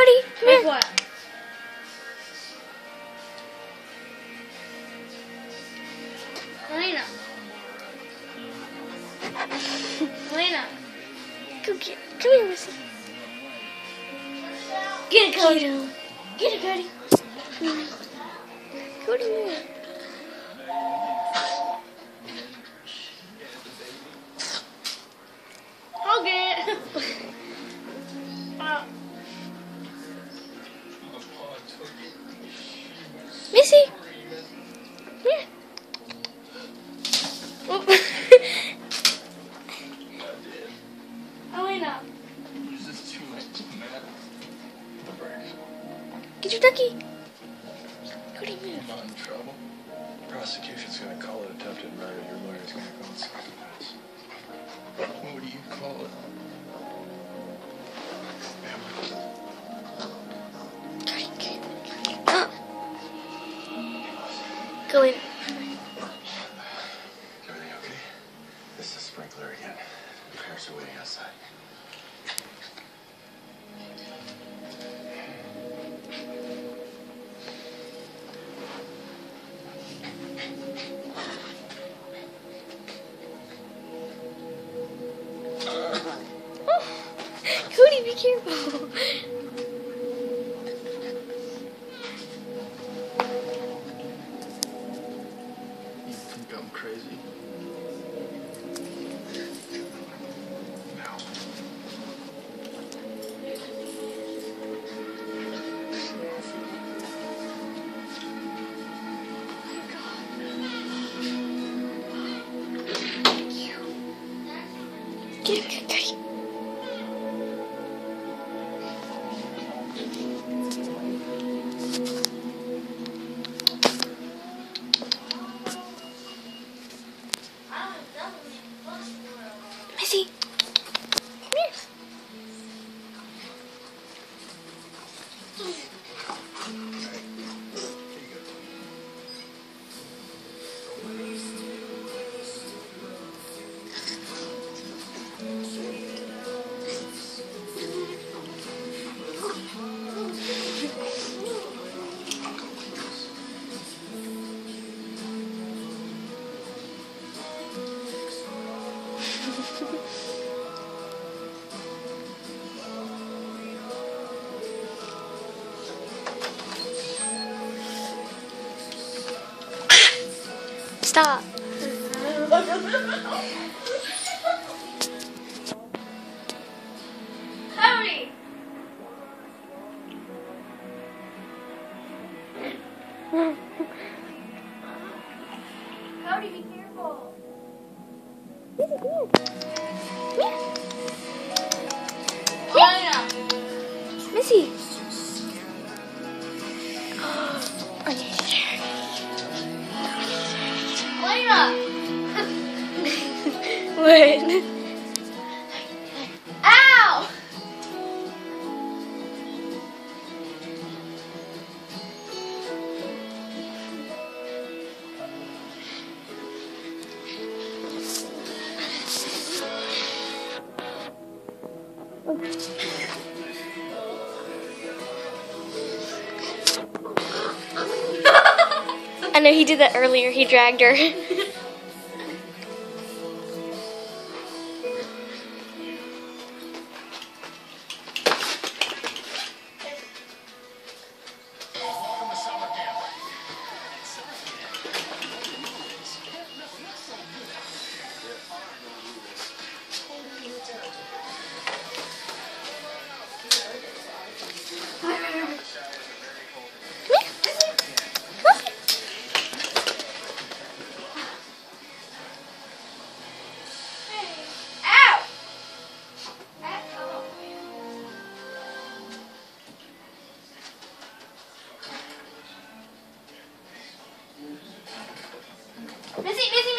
Cody, come here. What? Elena. Elena. Come here, Missy. Get it, Cody. Get him. Get it, Cody. Cody, here. I'll get it. Missy. Here. Oh. Elena. Get your ducky. Cody, move. I'm not in trouble. Prosecution's gonna call it attempted murder. Your lawyer's gonna call it self-defense. What do you call it? Go in. Everything okay? This is a sprinkler again. Parents are waiting outside. Cody, be careful. You think I'm crazy? No. Get it, Cody. Missy. Come here. Stop. Cody. Cody, be careful. Elena. Missy. Elena. What? Ow. I know he did that earlier. He dragged her. Ow. Missy, Missy.